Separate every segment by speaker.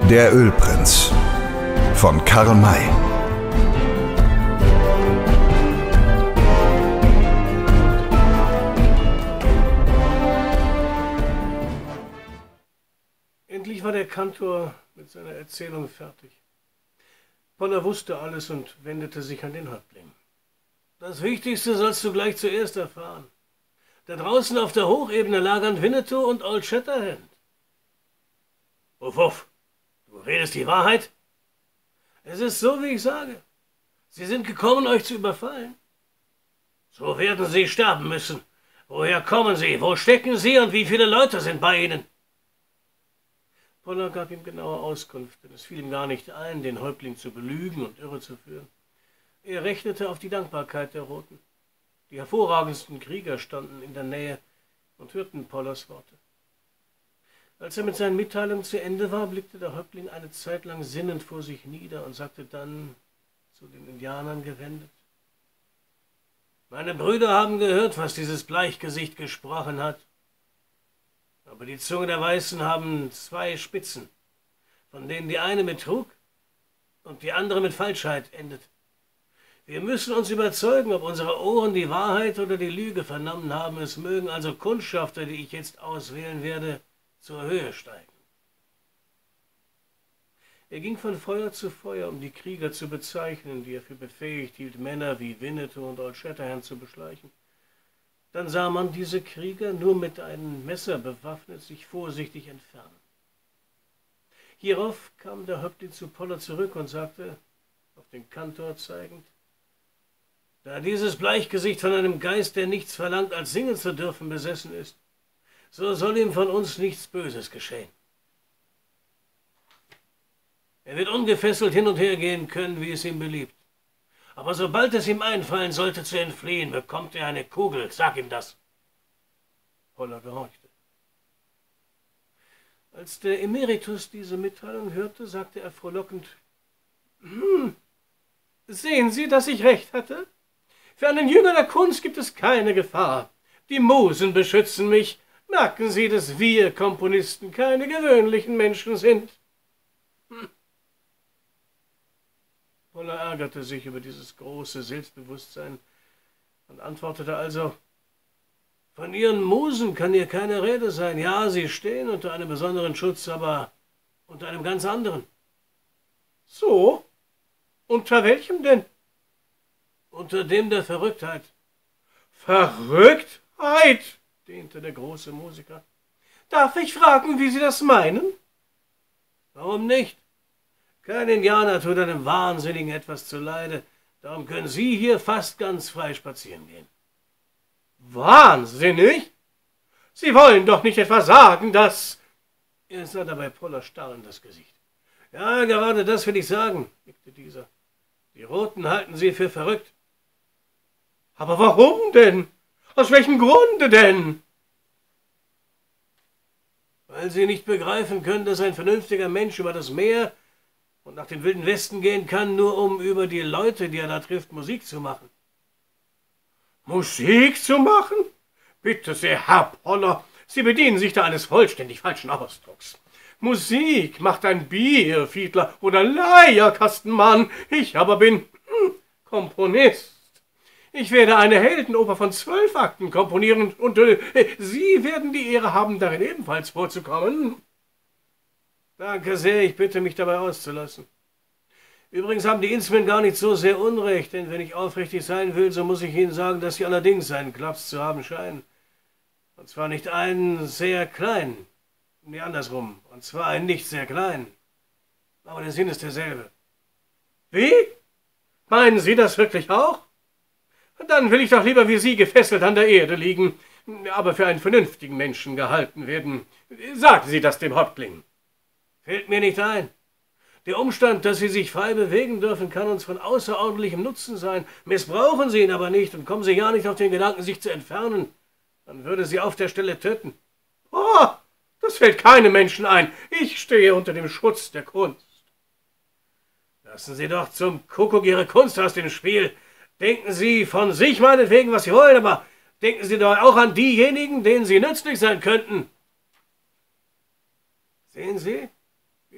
Speaker 1: Der Ölprinz von Karl May.
Speaker 2: Endlich war der Kantor mit seiner Erzählung fertig. Poller wusste alles und wendete sich an den Häuptling. Das Wichtigste sollst du gleich zuerst erfahren. Da draußen auf der Hochebene lagern Winnetou und Old Shatterhand. Wuff, wuff, du redest die Wahrheit? Es ist so, wie ich sage. Sie sind gekommen, euch zu überfallen. So werden sie sterben müssen. Woher kommen sie? Wo stecken sie und wie viele Leute sind bei ihnen? Poller gab ihm genaue Auskunft, denn es fiel ihm gar nicht ein, den Häuptling zu belügen und irre zu führen. Er rechnete auf die Dankbarkeit der Roten. Die hervorragendsten Krieger standen in der Nähe und hörten Pollers Worte. Als er mit seinen Mitteilungen zu Ende war, blickte der Häuptling eine Zeit lang sinnend vor sich nieder und sagte dann, zu den Indianern gewendet: Meine Brüder haben gehört, was dieses Bleichgesicht gesprochen hat. Aber die Zunge der Weißen haben zwei Spitzen, von denen die eine mit Trug und die andere mit Falschheit endet. Wir müssen uns überzeugen, ob unsere Ohren die Wahrheit oder die Lüge vernommen haben. Es mögen also Kundschafter, die ich jetzt auswählen werde, zur Höhe steigen. Er ging von Feuer zu Feuer, um die Krieger zu bezeichnen, die er für befähigt hielt, Männer wie Winnetou und Old Shatterhand zu beschleichen. Dann sah man diese Krieger, nur mit einem Messer bewaffnet, sich vorsichtig entfernen. Hierauf kam der Häuptling zu Poller zurück und sagte, auf den Kantor zeigend: Da dieses Bleichgesicht von einem Geist, der nichts verlangt, als singen zu dürfen, besessen ist, so soll ihm von uns nichts Böses geschehen. Er wird ungefesselt hin und her gehen können, wie es ihm beliebt. Aber sobald es ihm einfallen sollte, zu entfliehen, bekommt er eine Kugel. Sag ihm das. Poller gehorchte. Als der Emeritus diese Mitteilung hörte, sagte er frohlockend: Sehen Sie, dass ich recht hatte? Für einen Jünger der Kunst gibt es keine Gefahr. Die Musen beschützen mich. Merken Sie, dass wir Komponisten keine gewöhnlichen Menschen sind. Poller ärgerte sich über dieses große Selbstbewusstsein und antwortete also: Von Ihren Musen kann hier keine Rede sein. Ja, sie stehen unter einem besonderen Schutz, aber unter einem ganz anderen. So? Unter welchem denn? Unter dem der Verrücktheit. Verrücktheit, dehnte der große Musiker. Darf ich fragen, wie Sie das meinen? Warum nicht? Kein Indianer tut einem Wahnsinnigen etwas zuleide, darum können Sie hier fast ganz frei spazieren gehen. Wahnsinnig? Sie wollen doch nicht etwa sagen, dass... Er sah dabei Poller starr in das Gesicht. Ja, gerade das will ich sagen, nickte dieser. Die Roten halten Sie für verrückt. Aber warum denn? Aus welchem Grunde denn? Weil Sie nicht begreifen können, dass ein vernünftiger Mensch über das Meer und nach dem wilden Westen gehen kann, nur um über die Leute, die er da trifft, Musik zu machen. Musik zu machen? Bitte sehr, Herr Poller, Sie bedienen sich da eines vollständig falschen Ausdrucks. Musik macht ein Bierfiedler oder Leierkastenmann. Ich aber bin Komponist. Ich werde eine Heldenoper von 12 Akten komponieren und Sie werden die Ehre haben, darin ebenfalls vorzukommen. Danke sehr, ich bitte mich dabei auszulassen. Übrigens haben die Innsmen gar nicht so sehr Unrecht, denn wenn ich aufrichtig sein will, so muss ich Ihnen sagen, dass Sie allerdings einen Klaps zu haben scheinen. Und zwar nicht einen sehr kleinen, nee, andersrum, und zwar einen nicht sehr kleinen. Aber der Sinn ist derselbe. Wie? Meinen Sie das wirklich auch? Dann will ich doch lieber wie Sie gefesselt an der Erde liegen, aber für einen vernünftigen Menschen gehalten werden. Sagen Sie das dem Häuptling. Fällt mir nicht ein. Der Umstand, dass Sie sich frei bewegen dürfen, kann uns von außerordentlichem Nutzen sein. Missbrauchen Sie ihn aber nicht und kommen Sie ja nicht auf den Gedanken, sich zu entfernen. Dann würde Sie auf der Stelle töten. Oh, das fällt keinem Menschen ein. Ich stehe unter dem Schutz der Kunst. Lassen Sie doch zum Kuckuck Ihre Kunst aus dem Spiel. Denken Sie von sich meinetwegen, was Sie wollen, aber denken Sie doch auch an diejenigen, denen Sie nützlich sein könnten. Sehen Sie, wie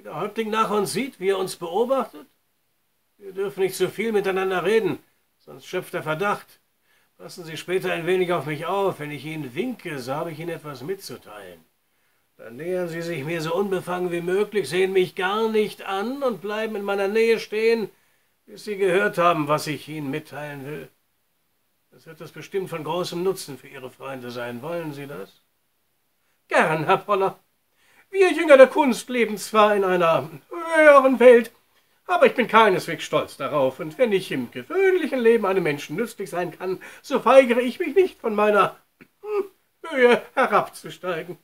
Speaker 2: der Häuptling nach uns sieht, wie er uns beobachtet? Wir dürfen nicht zu viel miteinander reden, sonst schöpft er Verdacht. Passen Sie später ein wenig auf mich auf. Wenn ich Ihnen winke, so habe ich Ihnen etwas mitzuteilen. Dann nähern Sie sich mir so unbefangen wie möglich, sehen mich gar nicht an und bleiben in meiner Nähe stehen, bis Sie gehört haben, was ich Ihnen mitteilen will. Das wird das bestimmt von großem Nutzen für Ihre Freunde sein. Wollen Sie das? Gern, Herr Poller. Wir Jünger der Kunst leben zwar in einer höheren Welt, aber ich bin keineswegs stolz darauf, und wenn ich im gewöhnlichen Leben einem Menschen nützlich sein kann, so weigere ich mich nicht, von meiner Höhe herabzusteigen.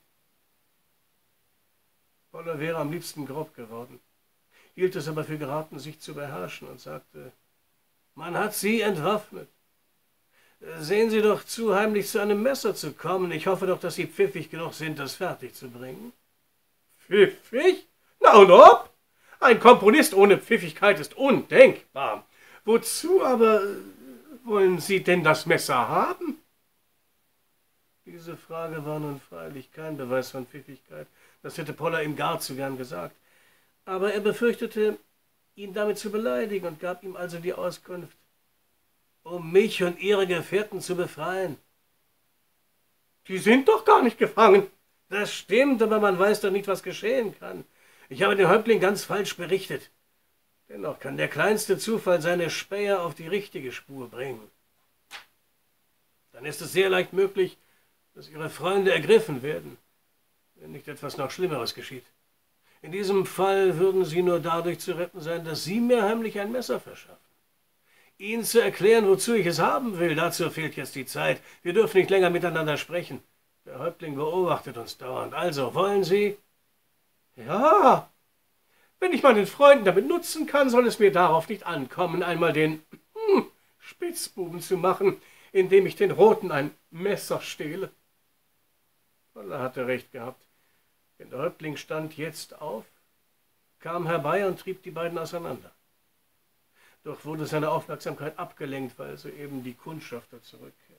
Speaker 2: Poller wäre am liebsten grob geworden, hielt es aber für geraten, sich zu beherrschen, und sagte: Man hat Sie entwaffnet. Sehen Sie doch zu, heimlich zu einem Messer zu kommen. Ich hoffe doch, dass Sie pfiffig genug sind, das fertig zu bringen. Pfiffig? Na und ob? Ein Komponist ohne Pfiffigkeit ist undenkbar. Wozu aber wollen Sie denn das Messer haben? Diese Frage war nun freilich kein Beweis von Pfiffigkeit. Das hätte Poller ihm gar zu gern gesagt. Aber er befürchtete, ihn damit zu beleidigen, und gab ihm also die Auskunft: Um mich und Ihre Gefährten zu befreien. Die sind doch gar nicht gefangen. Das stimmt, aber man weiß doch nicht, was geschehen kann. Ich habe den Häuptling ganz falsch berichtet. Dennoch kann der kleinste Zufall seine Späher auf die richtige Spur bringen. Dann ist es sehr leicht möglich, dass Ihre Freunde ergriffen werden, wenn nicht etwas noch Schlimmeres geschieht. In diesem Fall würden Sie nur dadurch zu retten sein, dass Sie mir heimlich ein Messer verschaffen. Ihnen zu erklären, wozu ich es haben will, dazu fehlt jetzt die Zeit. Wir dürfen nicht länger miteinander sprechen. Der Häuptling beobachtet uns dauernd. Also, wollen Sie? Ja, wenn ich meinen Freunden damit nutzen kann, soll es mir darauf nicht ankommen, einmal den Spitzbuben zu machen, indem ich den Roten ein Messer stehle. Poller hatte recht gehabt, denn der Häuptling stand jetzt auf, kam herbei und trieb die beiden auseinander. Doch wurde seine Aufmerksamkeit abgelenkt, weil soeben die Kundschafter zurückkehrten.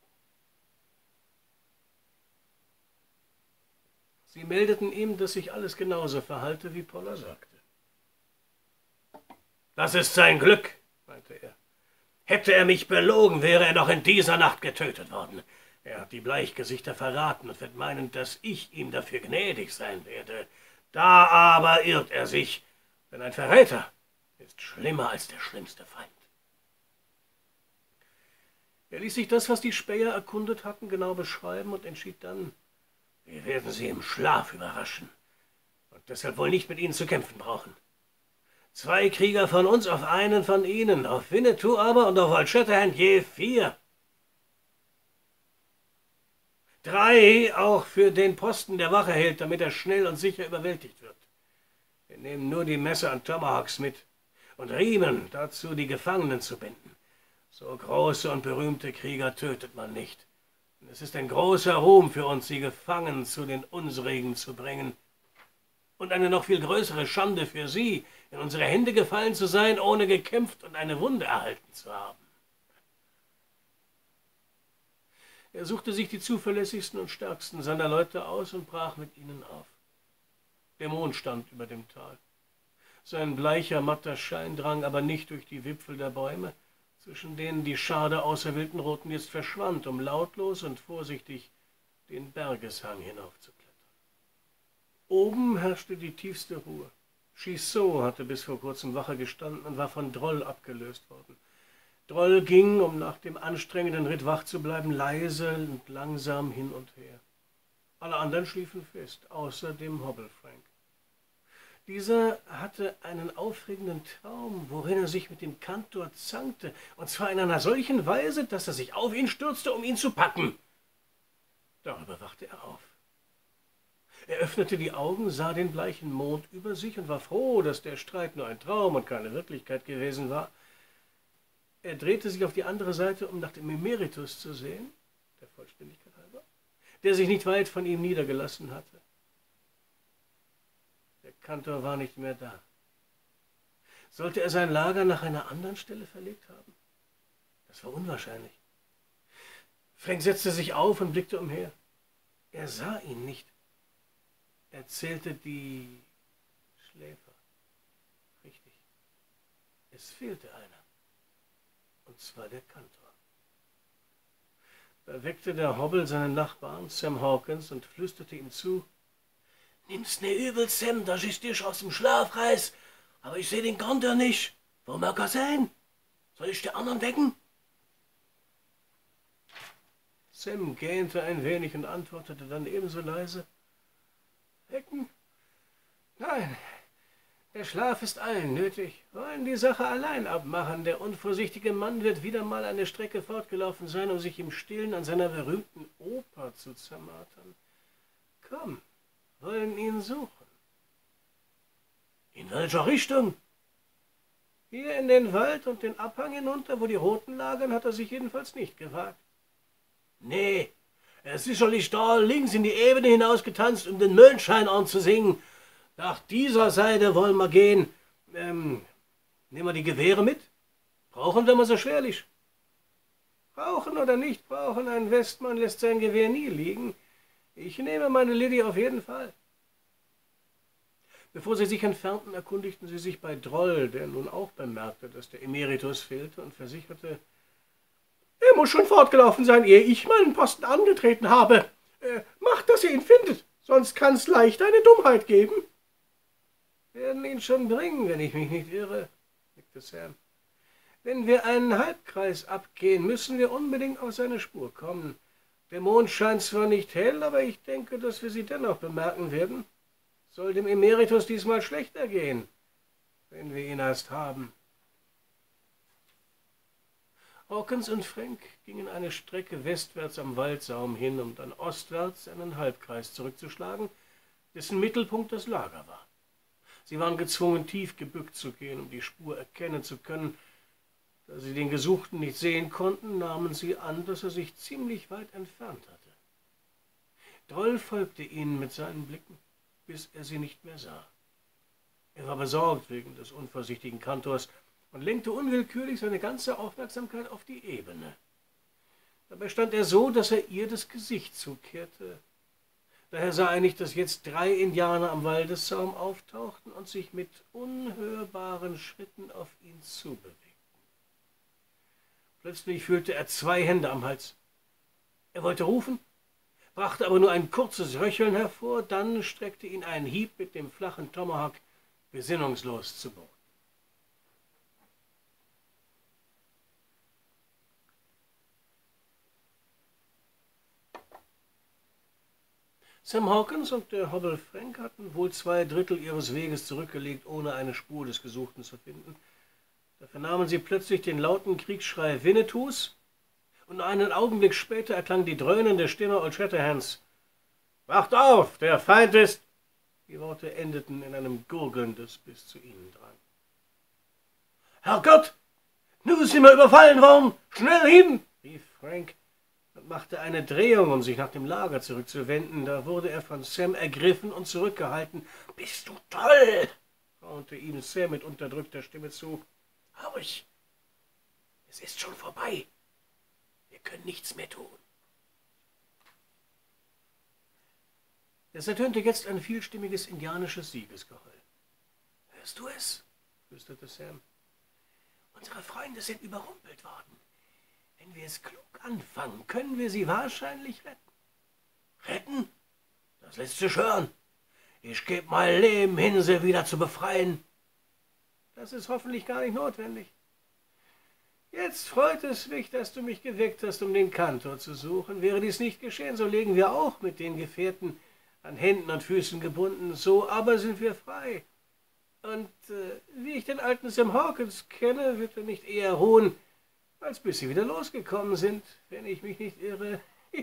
Speaker 2: Sie meldeten ihm, dass sich alles genauso verhalte, wie Poller sagte. »Das ist sein Glück«, meinte er. »Hätte er mich belogen, wäre er noch in dieser Nacht getötet worden. Er hat die Bleichgesichter verraten und wird meinen, dass ich ihm dafür gnädig sein werde. Da aber irrt er sich, denn ein Verräter ist schlimmer als der schlimmste Feind.« Er ließ sich das, was die Späher erkundet hatten, genau beschreiben und entschied dann: »Wir werden sie im Schlaf überraschen und deshalb wohl nicht mit ihnen zu kämpfen brauchen. 2 Krieger von uns auf einen von ihnen, auf Winnetou aber und auf Old Shatterhand je 4. 3 auch für den Posten der Wache hält, damit er schnell und sicher überwältigt wird. Wir nehmen nur die Messer und Tomahawks mit und Riemen, dazu die Gefangenen zu binden. So große und berühmte Krieger tötet man nicht. Und es ist ein großer Ruhm für uns, sie gefangen zu den Unsrigen zu bringen. Und eine noch viel größere Schande für sie, in unsere Hände gefallen zu sein, ohne gekämpft und eine Wunde erhalten zu haben.« Er suchte sich die zuverlässigsten und stärksten seiner Leute aus und brach mit ihnen auf. Der Mond stand über dem Tal. Sein bleicher, matter Schein drang aber nicht durch die Wipfel der Bäume, zwischen denen die Schar der auserwählten Roten jetzt verschwand, um lautlos und vorsichtig den Bergeshang hinaufzuklettern. Oben herrschte die tiefste Ruhe. Chissot hatte bis vor kurzem Wache gestanden und war von Droll abgelöst worden. Droll ging, um nach dem anstrengenden Ritt wach zu bleiben, leise und langsam hin und her. Alle anderen schliefen fest, außer dem Hobble Frank. Dieser hatte einen aufregenden Traum, worin er sich mit dem Kantor zankte, und zwar in einer solchen Weise, dass er sich auf ihn stürzte, um ihn zu packen. Darüber wachte er auf. Er öffnete die Augen, sah den bleichen Mond über sich und war froh, dass der Streit nur ein Traum und keine Wirklichkeit gewesen war. Er drehte sich auf die andere Seite, um nach dem Emeritus zu sehen, der Vollständigkeit halber, der sich nicht weit von ihm niedergelassen hatte. Der Kantor war nicht mehr da. Sollte er sein Lager nach einer anderen Stelle verlegt haben? Das war unwahrscheinlich. Frank setzte sich auf und blickte umher. Er sah ihn nicht. Er zählte die Schläfer. Es fehlte einer, und zwar der Kantor. Da weckte der Hobble seinen Nachbarn, Sam Hawkins, und flüsterte ihm zu: »Nimm's ne übel, Sam, dass ich dich aus dem Schlaf reiß, aber ich seh den Kantor nicht. Wo mag er sein? Soll ich die anderen wecken?« Sam gähnte ein wenig und antwortete dann ebenso leise: »Wecken? Nein, der Schlaf ist allen nötig. Wollen die Sache allein abmachen. Der unvorsichtige Mann wird wieder mal eine Strecke fortgelaufen sein, um sich im Stillen an seiner berühmten Oper zu zermartern. Komm, wollen ihn suchen.« »In welcher Richtung?« »Hier in den Wald und den Abhang hinunter, wo die Roten lagern, hat er sich jedenfalls nicht gewagt.« »Nee, er ist sicherlich da links in die Ebene hinausgetanzt, um den Mondschein anzusingen. Nach dieser Seite wollen wir gehen. Nehmen wir die Gewehre mit? Brauchen wir mal so schwerlich?« »Brauchen oder nicht brauchen, ein Westmann lässt sein Gewehr nie liegen. Ich nehme meine Liddy auf jeden Fall.« Bevor sie sich entfernten, erkundigten sie sich bei Droll, der nun auch bemerkte, dass der Emeritus fehlte, und versicherte: »Er muss schon fortgelaufen sein, ehe ich meinen Posten angetreten habe. Macht, dass ihr ihn findet, sonst kann's leicht eine Dummheit geben.« »Werden ihn schon bringen, wenn ich mich nicht irre«, nickte Sam. »Wenn wir einen Halbkreis abgehen, müssen wir unbedingt auf seine Spur kommen. Der Mond scheint zwar nicht hell, aber ich denke, dass wir sie dennoch bemerken werden. Soll dem Emeritus diesmal schlechter gehen, wenn wir ihn erst haben.« Hawkins und Frank gingen eine Strecke westwärts am Waldsaum hin, um dann ostwärts einen Halbkreis zurückzuschlagen, dessen Mittelpunkt das Lager war. Sie waren gezwungen, tief gebückt zu gehen, um die Spur erkennen zu können. Da sie den Gesuchten nicht sehen konnten, nahmen sie an, dass er sich ziemlich weit entfernt hatte. Droll folgte ihnen mit seinen Blicken, bis er sie nicht mehr sah. Er war besorgt wegen des unvorsichtigen Kantors und lenkte unwillkürlich seine ganze Aufmerksamkeit auf die Ebene. Dabei stand er so, dass er ihr das Gesicht zukehrte. Daher sah er nicht, dass jetzt 3 Indianer am Waldessaum auftauchten und sich mit unhörbaren Schritten auf ihn zubewegten. Plötzlich fühlte er 2 Hände am Hals. Er wollte rufen, brachte aber nur ein kurzes Röcheln hervor, dann streckte ihn ein Hieb mit dem flachen Tomahawk besinnungslos zu Boden. Sam Hawkins und der Hobble Frank hatten wohl 2/3 ihres Weges zurückgelegt, ohne eine Spur des Gesuchten zu finden. Da vernahmen sie plötzlich den lauten Kriegsschrei Winnetous, und einen Augenblick später erklang die dröhnende Stimme Old Shatterhands. »Wacht auf, der Feind ist...« Die Worte endeten in einem Gurgeln, das bis zu ihnen drang. »Herrgott, nun sind wir überfallen worden! Schnell hin!« rief Frank und machte eine Drehung, um sich nach dem Lager zurückzuwenden. Da wurde er von Sam ergriffen und zurückgehalten. »Bist du toll!« raunte ihm Sam mit unterdrückter Stimme zu. »Horch, es ist schon vorbei. Wir können nichts mehr tun.« Es ertönte jetzt ein vielstimmiges indianisches Siegesgeheul. »Hörst du es?« flüsterte Sam. »Unsere Freunde sind überrumpelt worden. Wenn wir es klug anfangen, können wir sie wahrscheinlich retten.« »Retten? Das lässt sich hören. Ich gebe mein Leben hin, sie wieder zu befreien.« »Das ist hoffentlich gar nicht notwendig. Jetzt freut es mich, dass du mich geweckt hast, um den Kantor zu suchen. Wäre dies nicht geschehen, so legen wir auch mit den Gefährten an Händen und Füßen gebunden. So aber sind wir frei. Und wie ich den alten Sam Hawkins kenne, wird er nicht eher ruhen, als bis sie wieder losgekommen sind, wenn ich mich nicht irre.«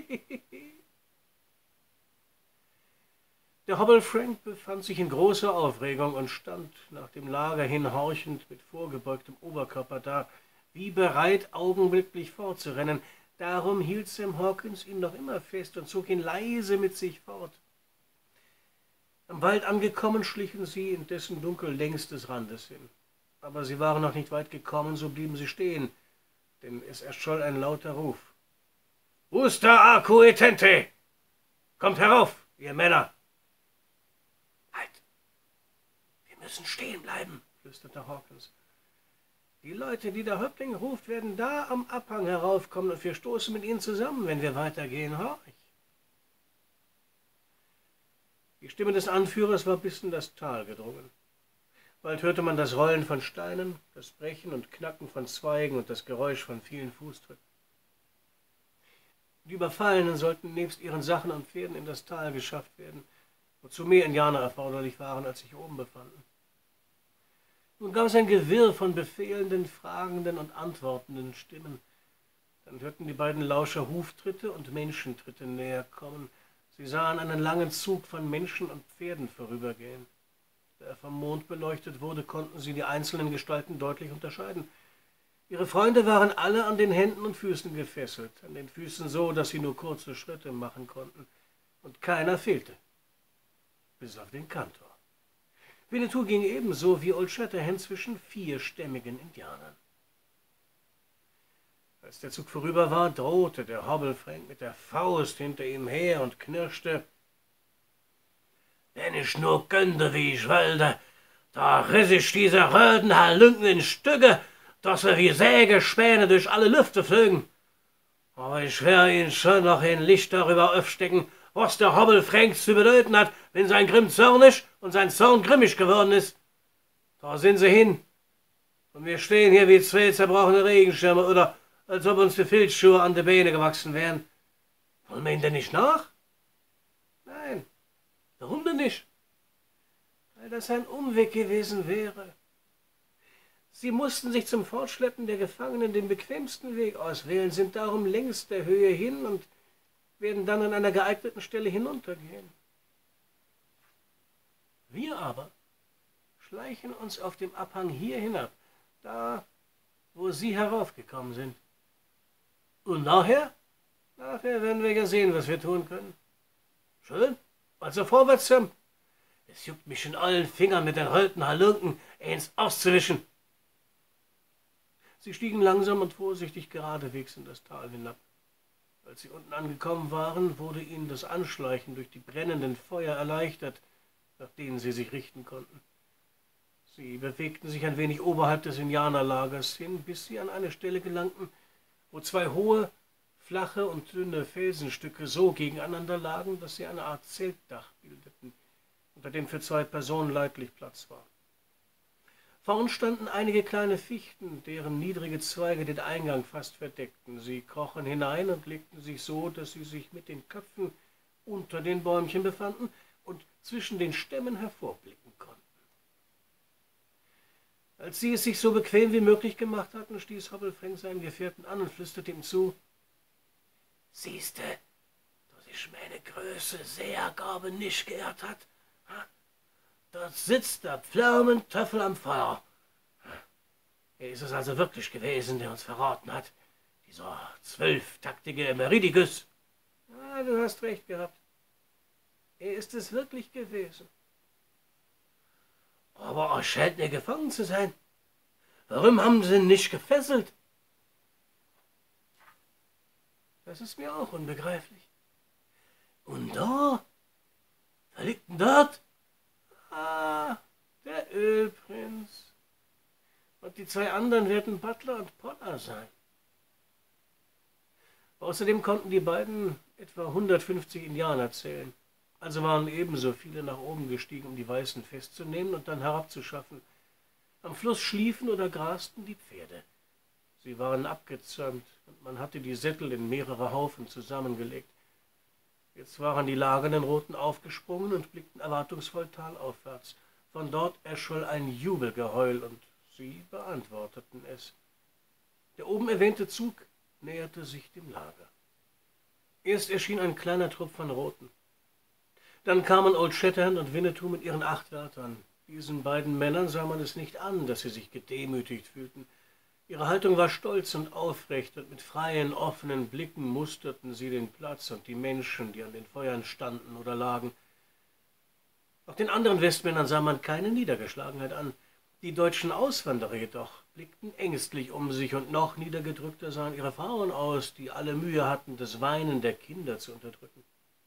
Speaker 2: Der Hobble Frank befand sich in großer Aufregung und stand nach dem Lager hin horchend mit vorgebeugtem Oberkörper da, wie bereit, augenblicklich fortzurennen. Darum hielt Sam Hawkins ihn noch immer fest und zog ihn leise mit sich fort. Am Wald angekommen, schlichen sie in dessen Dunkel längs des Randes hin. Aber sie waren noch nicht weit gekommen, so blieben sie stehen, denn es erscholl ein lauter Ruf. »Usta Akuetente! Kommt herauf, ihr Männer!« »Halt! Wir müssen stehen bleiben«, flüsterte Hawkins. Die Leute, die der Häuptling ruft, werden da am Abhang heraufkommen und wir stoßen mit ihnen zusammen, wenn wir weitergehen. Horch! Die Stimme des Anführers war bis in das Tal gedrungen. Bald hörte man das Rollen von Steinen, das Brechen und Knacken von Zweigen und das Geräusch von vielen Fußtritten. Die Überfallenen sollten nebst ihren Sachen und Pferden in das Tal geschafft werden, wozu mehr Indianer erforderlich waren, als sich oben befanden. Nun gab es ein Gewirr von befehlenden, fragenden und antwortenden Stimmen. Dann hörten die beiden Lauscher Huftritte und Menschentritte näher kommen. Sie sahen einen langen Zug von Menschen und Pferden vorübergehen. Da er vom Mond beleuchtet wurde, konnten sie die einzelnen Gestalten deutlich unterscheiden. Ihre Freunde waren alle an den Händen und Füßen gefesselt, an den Füßen so, dass sie nur kurze Schritte machen konnten. Und keiner fehlte, bis auf den Kantor. Winnetou ging ebenso wie Old Shatterhand zwischen 4 stämmigen Indianern. Als der Zug vorüber war, drohte der Hobble-Frank mit der Faust hinter ihm her und knirschte: »Wenn ich nur könnte, wie ich wollte, da riss ich diese röden Halunken in Stücke, dass sie wie Sägespäne durch alle Lüfte flögen. Aber ich werde Ihnen schon noch ein Licht darüber aufstecken, was der Hobble-Frank zu bedeuten hat, wenn sein Grimm zornig und sein Zorn grimmig geworden ist. Da sind sie hin, und wir stehen hier wie 2 zerbrochene Regenschirme, oder als ob uns die Filzschuhe an die Beine gewachsen wären. Wollen wir ihnen denn nicht nach? Nein. Warum denn nicht? Weil das ein Umweg gewesen wäre. Sie mussten sich zum Fortschleppen der Gefangenen den bequemsten Weg auswählen, sind darum längs der Höhe hin und werden dann an einer geeigneten Stelle hinuntergehen. Wir aber schleichen uns auf dem Abhang hier hinab, da, wo Sie heraufgekommen sind. Und nachher? Nachher werden wir ja sehen, was wir tun können. Schön, also vorwärts, Sam. Es juckt mich in allen Fingern, mit den roten Halunken eins auszuwischen. Sie stiegen langsam und vorsichtig geradewegs in das Tal hinab. Als sie unten angekommen waren, wurde ihnen das Anschleichen durch die brennenden Feuer erleichtert, nach denen sie sich richten konnten. Sie bewegten sich ein wenig oberhalb des Indianerlagers hin, bis sie an eine Stelle gelangten, wo 2 hohe, flache und dünne Felsenstücke so gegeneinander lagen, dass sie eine Art Zeltdach bildeten, unter dem für 2 Personen leidlich Platz war. Vorn standen einige kleine Fichten, deren niedrige Zweige den Eingang fast verdeckten. Sie krochen hinein und legten sich so, dass sie sich mit den Köpfen unter den Bäumchen befanden und zwischen den Stämmen hervorblicken konnten. Als sie es sich so bequem wie möglich gemacht hatten, stieß Hobble-Frank seinen Gefährten an und flüsterte ihm zu: »Siehste, dass sich meine Größe sehr Gabe nicht geehrt hat? Dort sitzt der Pflaumentöffel am Feuer. Er ist es also wirklich gewesen, der uns verraten hat, dieser 12-taktige Meridigus.« »Ja, du hast recht gehabt. Er ist es wirklich gewesen.« »Aber er scheint mir gefangen zu sein. Warum haben sie ihn nicht gefesselt?« »Das ist mir auch unbegreiflich. Und da? Wer liegt denn dort?« »Ah, der Ölprinz. Und die 2 anderen werden Butler und Potter sein.« Außerdem konnten die beiden etwa 150 Indianer zählen. Also waren ebenso viele nach oben gestiegen, um die Weißen festzunehmen und dann herabzuschaffen. Am Fluss schliefen oder grasten die Pferde. Sie waren abgezäumt, und man hatte die Sättel in mehrere Haufen zusammengelegt. Jetzt waren die lagernden Roten aufgesprungen und blickten erwartungsvoll talaufwärts. Von dort erscholl ein Jubelgeheul, und sie beantworteten es. Der oben erwähnte Zug näherte sich dem Lager. Erst erschien ein kleiner Trupp von Roten. Dann kamen Old Shatterhand und Winnetou mit ihren 8 Wärtern. Diesen beiden Männern sah man es nicht an, dass sie sich gedemütigt fühlten. Ihre Haltung war stolz und aufrecht, und mit freien, offenen Blicken musterten sie den Platz und die Menschen, die an den Feuern standen oder lagen. Auch den anderen Westmännern sah man keine Niedergeschlagenheit an. Die deutschen Auswanderer jedoch blickten ängstlich um sich, und noch niedergedrückter sahen ihre Frauen aus, die alle Mühe hatten, das Weinen der Kinder zu unterdrücken.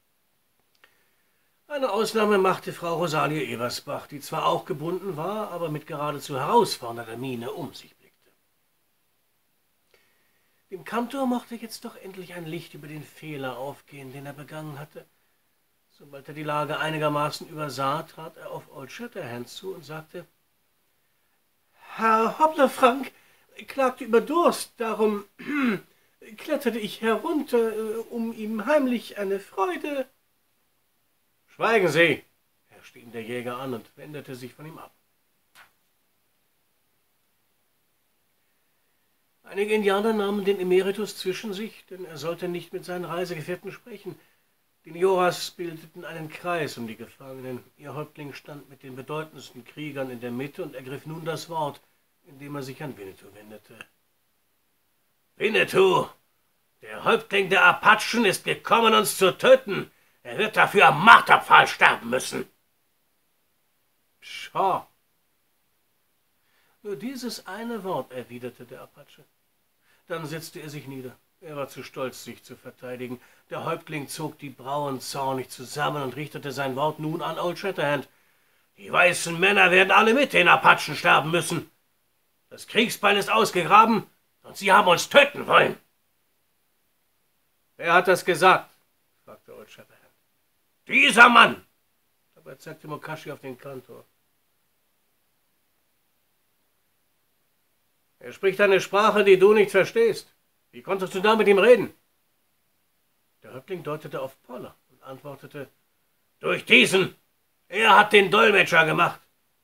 Speaker 2: Eine Ausnahme machte Frau Rosalie Eversbach, die zwar auch gebunden war, aber mit geradezu herausfordernder Miene um sich blickte. Dem Kantor mochte jetzt doch endlich ein Licht über den Fehler aufgehen, den er begangen hatte. Sobald er die Lage einigermaßen übersah, trat er auf Old Shatterhand zu und sagte: »Herr Hoppler-Frank klagte über Durst, darum kletterte ich herunter, um ihm heimlich eine Freude.« »Schweigen Sie«, herrschte ihn der Jäger an und wendete sich von ihm ab. Einige Indianer nahmen den Emeritus zwischen sich, denn er sollte nicht mit seinen Reisegefährten sprechen. Die Nioras bildeten einen Kreis um die Gefangenen. Ihr Häuptling stand mit den bedeutendsten Kriegern in der Mitte und ergriff nun das Wort, indem er sich an Winnetou wendete. »Winnetou, der Häuptling der Apachen ist gekommen, uns zu töten. Er wird dafür am Marterpfahl sterben müssen.« »Pshaw!« Nur dieses eine Wort erwiderte der Apache. Dann setzte er sich nieder. Er war zu stolz, sich zu verteidigen. Der Häuptling zog die Brauen zornig zusammen und richtete sein Wort nun an Old Shatterhand. »Die weißen Männer werden alle mit den Apachen sterben müssen. Das Kriegsbeil ist ausgegraben, und sie haben uns töten wollen.« »Wer hat das gesagt?« fragte Old Shatterhand. »Dieser Mann!« Dabei zeigte Mokashi auf den Kantor. »Er spricht eine Sprache, die du nicht verstehst. Wie konntest du da mit ihm reden?« Der Häuptling deutete auf Poller und antwortete: »Durch diesen! Er hat den Dolmetscher gemacht.«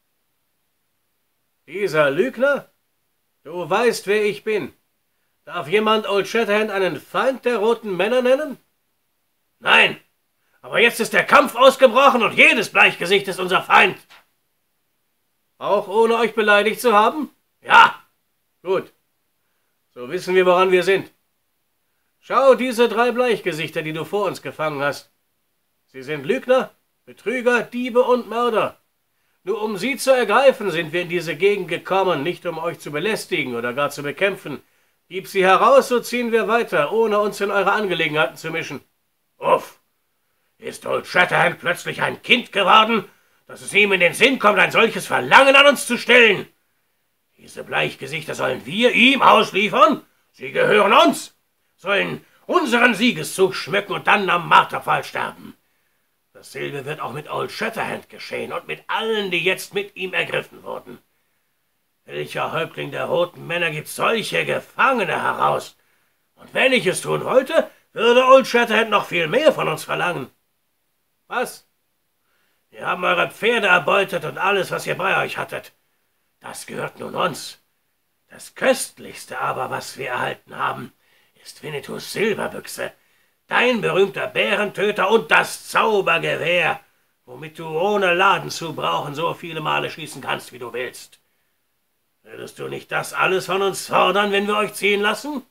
Speaker 2: »Dieser Lügner? Du weißt, wer ich bin. Darf jemand Old Shatterhand einen Feind der roten Männer nennen?« »Nein, aber jetzt ist der Kampf ausgebrochen und jedes Bleichgesicht ist unser Feind.« »Auch ohne euch beleidigt zu haben?« »Ja.« »Gut, so wissen wir, woran wir sind. Schau diese 3 Bleichgesichter, die du vor uns gefangen hast. Sie sind Lügner, Betrüger, Diebe und Mörder. Nur um sie zu ergreifen, sind wir in diese Gegend gekommen, nicht um euch zu belästigen oder gar zu bekämpfen. Gib sie heraus, so ziehen wir weiter, ohne uns in eure Angelegenheiten zu mischen.« »Uff, ist Old Shatterhand plötzlich ein Kind geworden, dass es ihm in den Sinn kommt, ein solches Verlangen an uns zu stellen? Diese Bleichgesichter sollen wir ihm ausliefern? Sie gehören uns, sollen unseren Siegeszug schmücken und dann am Marterpfahl sterben. Dasselbe wird auch mit Old Shatterhand geschehen und mit allen, die jetzt mit ihm ergriffen wurden. Welcher Häuptling der roten Männer gibt solche Gefangene heraus? Und wenn ich es tun wollte, würde Old Shatterhand noch viel mehr von uns verlangen.« »Was?« »Wir haben eure Pferde erbeutet und alles, was ihr bei euch hattet. Das gehört nun uns. Das Köstlichste aber, was wir erhalten haben, ist Winnetous Silberbüchse, dein berühmter Bärentöter und das Zaubergewehr, womit du ohne Laden zu brauchen so viele Male schießen kannst, wie du willst. Würdest du nicht das alles von uns fordern, wenn wir euch ziehen lassen?«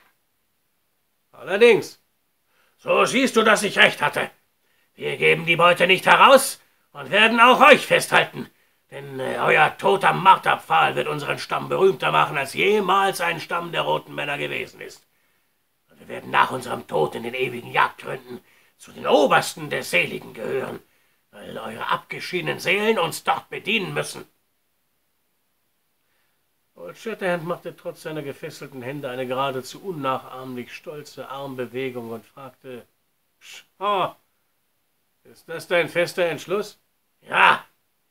Speaker 2: »Allerdings.« »So siehst du, dass ich recht hatte. Wir geben die Beute nicht heraus und werden auch euch festhalten. Denn euer Tod am Marterpfahl wird unseren Stamm berühmter machen, als jemals ein Stamm der roten Männer gewesen ist. Und wir werden nach unserem Tod in den ewigen Jagdgründen zu den Obersten der Seligen gehören, weil eure abgeschiedenen Seelen uns dort bedienen müssen.« Old Shatterhand machte trotz seiner gefesselten Hände eine geradezu unnachahmlich stolze Armbewegung und fragte: »Pshaw, ist das dein fester Entschluss?« »Ja.«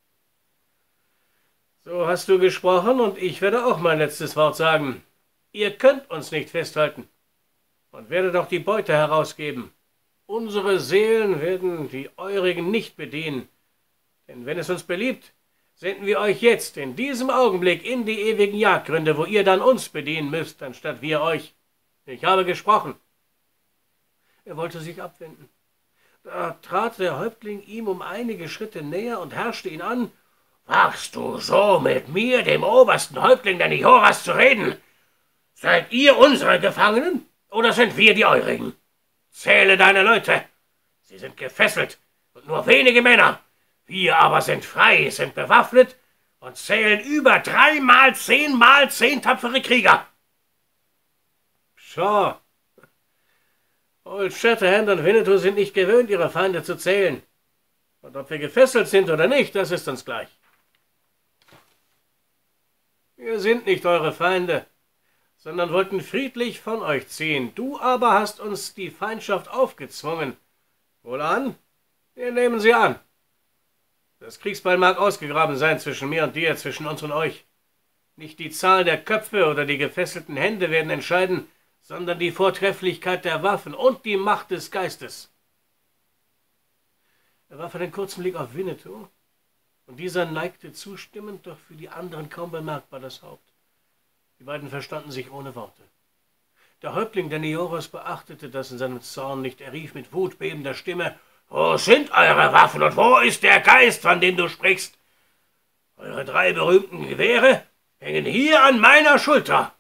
Speaker 2: »So hast du gesprochen, und ich werde auch mein letztes Wort sagen. Ihr könnt uns nicht festhalten und werdet auch die Beute herausgeben. Unsere Seelen werden die eurigen nicht bedienen, denn wenn es uns beliebt, senden wir euch jetzt in diesem Augenblick in die ewigen Jagdgründe, wo ihr dann uns bedienen müsst, anstatt wir euch. Ich habe gesprochen.« Er wollte sich abwenden. Da trat der Häuptling ihm um einige Schritte näher und herrschte ihn an: »Wagst du so mit mir, dem obersten Häuptling der Nioras, zu reden? Seid ihr unsere Gefangenen, oder sind wir die eurigen? Zähle deine Leute. Sie sind gefesselt und nur wenige Männer. Wir aber sind frei, sind bewaffnet und zählen über 3 mal 10 mal 10 tapfere Krieger.« »Pshaw! Old Shatterhand und Winnetou sind nicht gewöhnt, ihre Feinde zu zählen. Und ob wir gefesselt sind oder nicht, das ist uns gleich. Wir sind nicht eure Feinde, sondern wollten friedlich von euch ziehen. Du aber hast uns die Feindschaft aufgezwungen. Wohlan, wir nehmen sie an. Das Kriegsbeil mag ausgegraben sein zwischen mir und dir, zwischen uns und euch. Nicht die Zahl der Köpfe oder die gefesselten Hände werden entscheiden, sondern die Vortrefflichkeit der Waffen und die Macht des Geistes. Er warf einen kurzen Blick auf Winnetou, und dieser neigte zustimmend, doch für die anderen kaum bemerkbar das Haupt. Die beiden verstanden sich ohne Worte. Der Häuptling der Nioras beachtete das in seinem Zorn nicht. Er rief mit wutbebender Stimme: »Wo sind eure Waffen und wo ist der Geist, von dem du sprichst? Eure 3 berühmten Gewehre hängen hier an meiner Schulter.«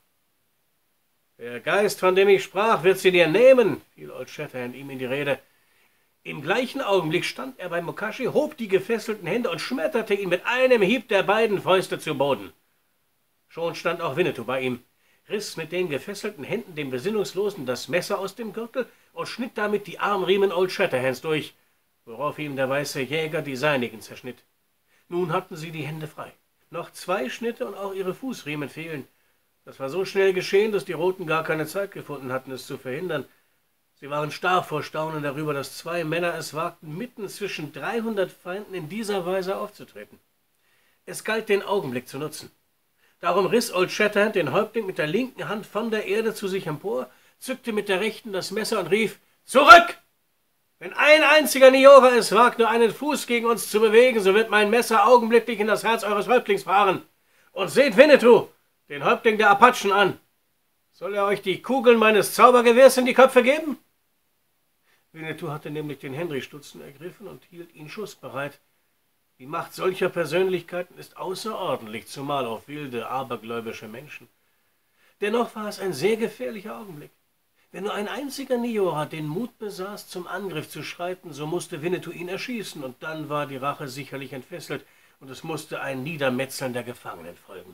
Speaker 2: »Der Geist, von dem ich sprach, wird sie dir nehmen«, fiel Old Shatterhand ihm in die Rede. Im gleichen Augenblick stand er bei Mukashi, hob die gefesselten Hände und schmetterte ihn mit einem Hieb der beiden Fäuste zu Boden. Schon stand auch Winnetou bei ihm, riss mit den gefesselten Händen dem Besinnungslosen das Messer aus dem Gürtel und schnitt damit die Armriemen Old Shatterhands durch, worauf ihm der weiße Jäger die seinigen zerschnitt. Nun hatten sie die Hände frei. Noch 2 Schnitte und auch ihre Fußriemen fehlen. Das war so schnell geschehen, dass die Roten gar keine Zeit gefunden hatten, es zu verhindern. Sie waren starr vor Staunen darüber, dass 2 Männer es wagten, mitten zwischen 300 Feinden in dieser Weise aufzutreten. Es galt, den Augenblick zu nutzen. Darum riss Old Shatterhand den Häuptling mit der linken Hand von der Erde zu sich empor, zückte mit der rechten das Messer und rief: »Zurück! Wenn ein einziger Niora es wagt, nur einen Fuß gegen uns zu bewegen, so wird mein Messer augenblicklich in das Herz eures Häuptlings fahren. Und seht Winnetou, den Häuptling der Apachen, an. Soll er euch die Kugeln meines Zaubergewehrs in die Köpfe geben?« Winnetou hatte nämlich den Henry-Stutzen ergriffen und hielt ihn schussbereit. Die Macht solcher Persönlichkeiten ist außerordentlich, zumal auf wilde, abergläubische Menschen. Dennoch war es ein sehr gefährlicher Augenblick. Wenn nur ein einziger Niora den Mut besaß, zum Angriff zu schreiten, so musste Winnetou ihn erschießen, und dann war die Rache sicherlich entfesselt, und es musste ein Niedermetzeln der Gefangenen folgen.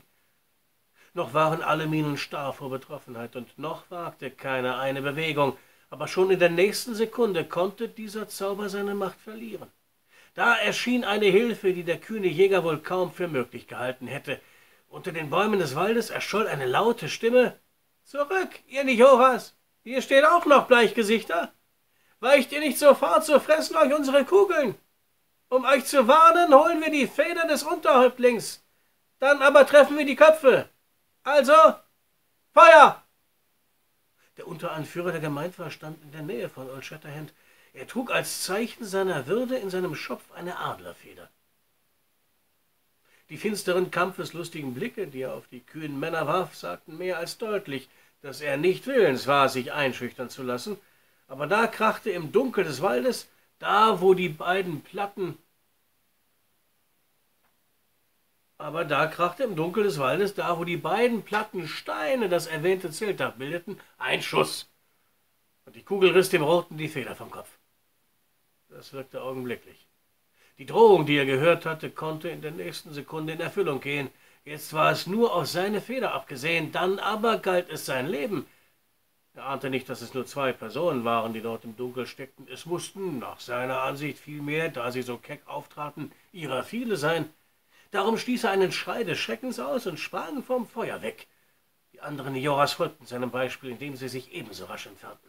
Speaker 2: Noch waren alle Mienen starr vor Betroffenheit, und noch wagte keiner eine Bewegung, aber schon in der nächsten Sekunde konnte dieser Zauber seine Macht verlieren. Da erschien eine Hilfe, die der kühne Jäger wohl kaum für möglich gehalten hätte. Unter den Bäumen des Waldes erscholl eine laute Stimme: »Zurück, ihr Nioras! Hier steht auch noch Bleichgesichter! Weicht ihr nicht sofort, so fressen euch unsere Kugeln! Um euch zu warnen, holen wir die Feder des Unterhäuptlings! Dann aber treffen wir die Köpfe! Also, Feuer!« Der Unteranführer der Gemeindwache stand in der Nähe von Old Shatterhand. Er trug als Zeichen seiner Würde in seinem Schopf eine Adlerfeder. Die finsteren, kampfeslustigen Blicke, die er auf die kühnen Männer warf, sagten mehr als deutlich, dass er nicht willens war, sich einschüchtern zu lassen. Aber da krachte im Dunkel des Waldes, da wo die beiden Platten Steine das erwähnte Zeltdach bildeten, ein Schuss. Und die Kugel riss dem Roten die Feder vom Kopf. Das wirkte augenblicklich. Die Drohung, die er gehört hatte, konnte in der nächsten Sekunde in Erfüllung gehen. Jetzt war es nur auf seine Feder abgesehen, dann aber galt es sein Leben. Er ahnte nicht, dass es nur 2 Personen waren, die dort im Dunkel steckten. Es mussten, nach seiner Ansicht vielmehr, da sie so keck auftraten, ihrer viele sein. Darum stieß er einen Schrei des Schreckens aus und sprang vom Feuer weg. Die anderen Nioras folgten seinem Beispiel, indem sie sich ebenso rasch entfernten.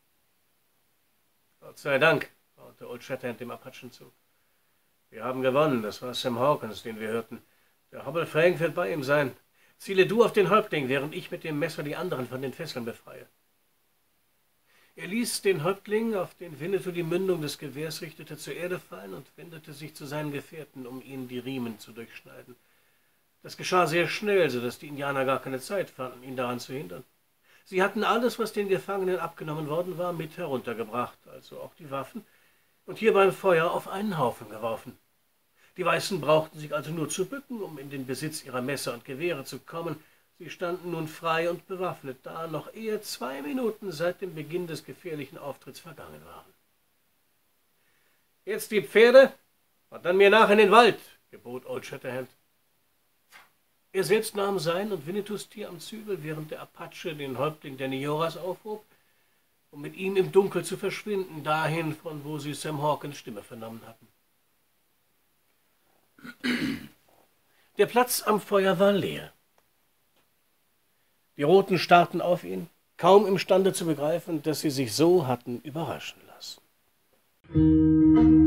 Speaker 2: »Gott sei Dank«, raunte Old Shatterhand dem Apachen zu. »Wir haben gewonnen, das war Sam Hawkins, den wir hörten. Der Hobble Frank wird bei ihm sein. Ziele du auf den Häuptling, während ich mit dem Messer die anderen von den Fesseln befreie.« Er ließ den Häuptling, auf den Winnetou die Mündung des Gewehrs richtete, zur Erde fallen und wendete sich zu seinen Gefährten, um ihnen die Riemen zu durchschneiden. Das geschah sehr schnell, so dass die Indianer gar keine Zeit fanden, ihn daran zu hindern. Sie hatten alles, was den Gefangenen abgenommen worden war, mit heruntergebracht, also auch die Waffen, und hier beim Feuer auf einen Haufen geworfen. Die Weißen brauchten sich also nur zu bücken, um in den Besitz ihrer Messer und Gewehre zu kommen. Sie standen nun frei und bewaffnet da, noch ehe 2 Minuten seit dem Beginn des gefährlichen Auftritts vergangen waren. »Jetzt die Pferde und dann mir nach in den Wald«, gebot Old Shatterhand. Er selbst nahm sein und Winnetous Tier am Zügel, während der Apache den Häuptling der Nioras aufhob, um mit ihm im Dunkel zu verschwinden, dahin, von wo sie Sam Hawkins Stimme vernommen hatten. Der Platz am Feuer war leer. Die Roten starrten auf ihn, kaum imstande zu begreifen, dass sie sich so hatten überraschen lassen.